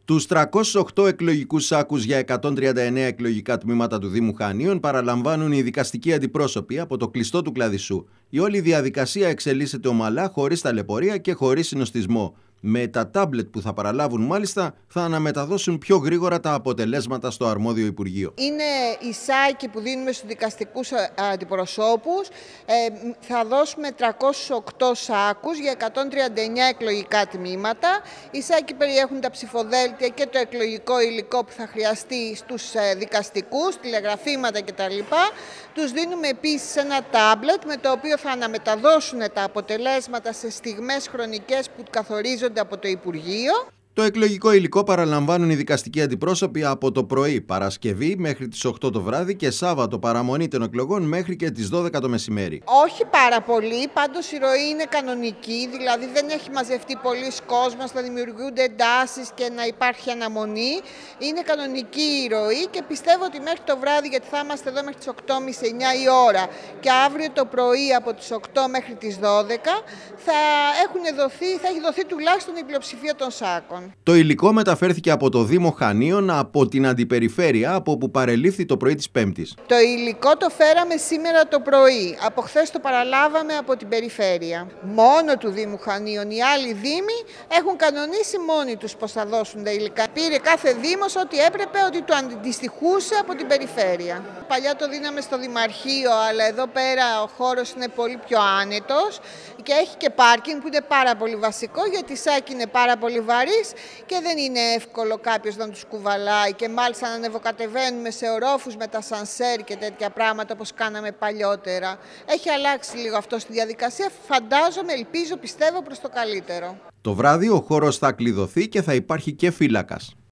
Τους 308 εκλογικούς σάκους για 139 εκλογικά τμήματα του Δήμου Χανίων παραλαμβάνουν οι δικαστικοί αντιπρόσωποι από το κλειστό του Κλαδισσού. Η όλη διαδικασία εξελίσσεται ομαλά, χωρίς ταλαιπωρία και χωρίς συνοστισμό. Με τα τάμπλετ που θα παραλάβουν, μάλιστα, θα αναμεταδώσουν πιο γρήγορα τα αποτελέσματα στο αρμόδιο Υπουργείο. Είναι οι σάκοι που δίνουμε στους δικαστικούς αντιπροσώπους. Θα δώσουμε 308 σάκους για 139 εκλογικά τμήματα. Οι σάκοι περιέχουν τα ψηφοδέλτια και το εκλογικό υλικό που θα χρειαστεί στους δικαστικούς, τηλεγραφήματα κτλ. Τους δίνουμε επίσης ένα τάμπλετ με το οποίο θα αναμεταδώσουν τα αποτελέσματα σε στιγμές χρονικές που καθορίζονται από το Υπουργείο. Το εκλογικό υλικό παραλαμβάνουν οι δικαστικοί αντιπρόσωποι από το πρωί Παρασκευή μέχρι τις 8 το βράδυ και Σάββατο παραμονή των εκλογών μέχρι και τις 12 το μεσημέρι. Όχι πάρα πολύ, πάντως η ροή είναι κανονική, δηλαδή δεν έχει μαζευτεί πολλής κόσμος, θα δημιουργούνται εντάσεις και να υπάρχει αναμονή. Είναι κανονική η ροή και πιστεύω ότι μέχρι το βράδυ, γιατί θα είμαστε εδώ μέχρι τις 8.30-9 η ώρα και αύριο το πρωί από τις 8 μέχρι τις 12 θα έχει δοθεί τουλάχιστον η πλειοψηφία των σάκων. Το υλικό μεταφέρθηκε από το Δήμο Χανίων από την Αντιπεριφέρεια, από που παρελήφθη το πρωί της Πέμπτης. Το υλικό το φέραμε σήμερα το πρωί. Από χθες το παραλάβαμε από την Περιφέρεια. Μόνο του Δήμου Χανίων. Οι άλλοι δήμοι έχουν κανονίσει μόνοι τους πώς θα δώσουν τα υλικά. Πήρε κάθε δήμος ό,τι έπρεπε, ότι του αντιστοιχούσε από την Περιφέρεια. Παλιά το δίναμε στο Δημαρχείο, αλλά εδώ πέρα ο χώρος είναι πολύ πιο άνετος και έχει και πάρκινγκ που είναι πάρα πολύ βασικό, γιατί η σάκη είναι πάρα πολύ βαρύς και δεν είναι εύκολο κάποιος να τους κουβαλάει, και μάλιστα να ανεβοκατεβαίνουμε σε ορόφους με τα σανσέρ και τέτοια πράγματα όπως κάναμε παλιότερα. Έχει αλλάξει λίγο αυτό στη διαδικασία, φαντάζομαι, ελπίζω, πιστεύω προς το καλύτερο. Το βράδυ ο χώρος θα κλειδωθεί και θα υπάρχει και φύλακας.